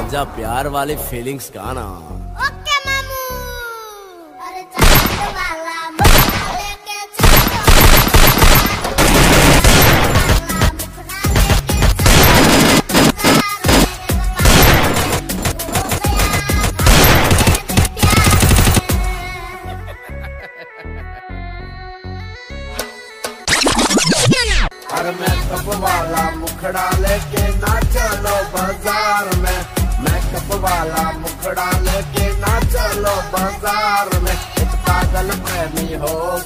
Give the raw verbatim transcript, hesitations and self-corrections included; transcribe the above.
जा प्यार वाली फीलिंग्स गाना। ओके मामू। अरे चांद वाला मुखड़ा लेके चलो, मुखड़ा लेके अरे मेकअप वाला मुखड़ा लेके ना चलो बाजार में, मेकअप वाला मुखड़ा लेके ना चलो बाजार में। एक पागल प्रेमी हो